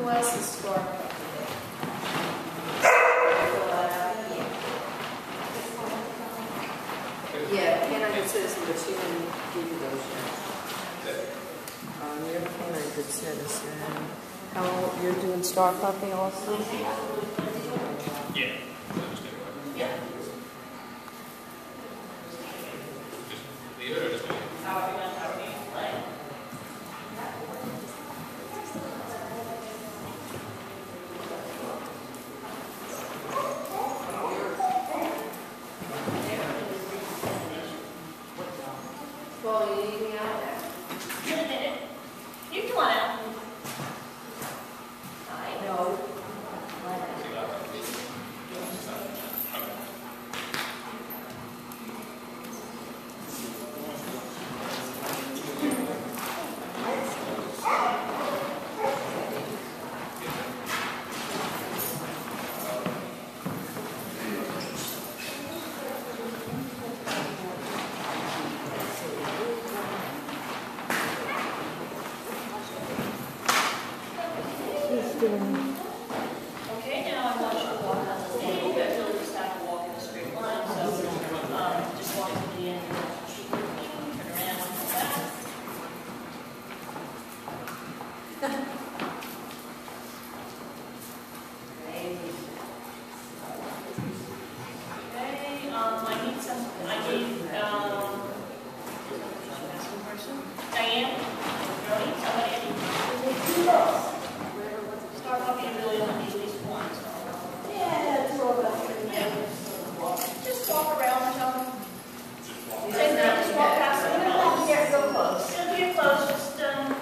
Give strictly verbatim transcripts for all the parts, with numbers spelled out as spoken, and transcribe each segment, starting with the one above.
Who else is scoring? Yeah, canine good citizen, but she didn't give you those yet. Um, you're canine good citizen. How, you're doing Star Puppy also? Yeah. Yeah. The other is Well, you need me out there. Wait a minute. You come on out. I know. Okay, now I want you to walk on the stage. You guys really just have to walk in a straight line, so um, just walk to the end. Turn around and come back. Okay, um, I need some, I need, um, Diane, Jody, somebody, I need two girls. Start walking really on at least one, so. Yeah, two of us. Yeah. Just walk around, tell them. Say that, just walk past them. You don't have to get real close. Don't get close, just, um.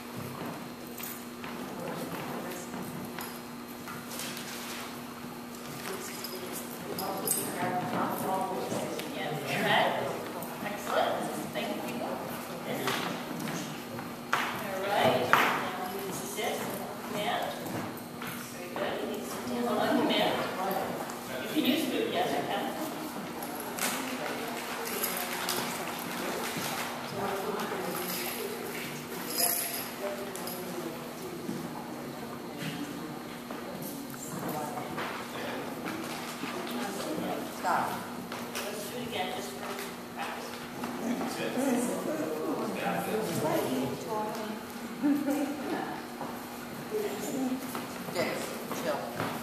Yeah, okay. Excellent. Thank you, people. All right. Now you can sit. Command. Very good. You need to sit down on command. You can use food. Yes, I can. Stop. Let's do it again just for practice. Yes, chill.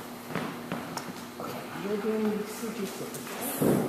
You're doing sixty-six.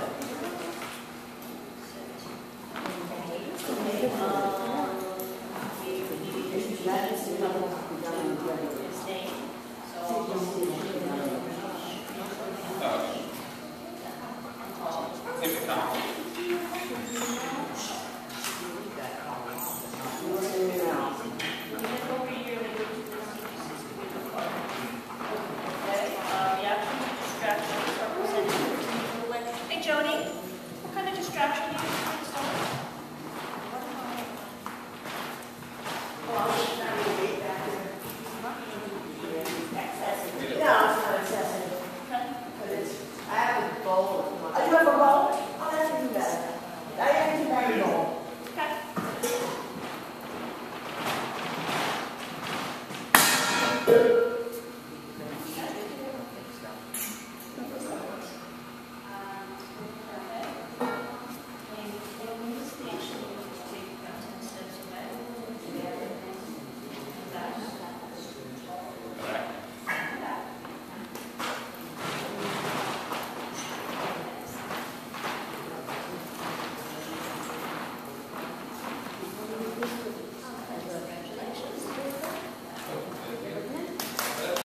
Hey, Joni, what kind of distraction do you use? Yeah, it's not excessive, but it's, I have a bowl. Oh, you have a bowl? Oh, that's even better. I have to buy a bowl. Okay.